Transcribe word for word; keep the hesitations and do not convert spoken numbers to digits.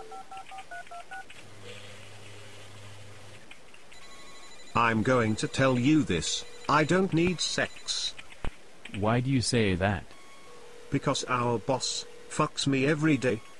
I'm going to tell you this, I don't need sex. Why do you say that? Because our boss fucks me every day,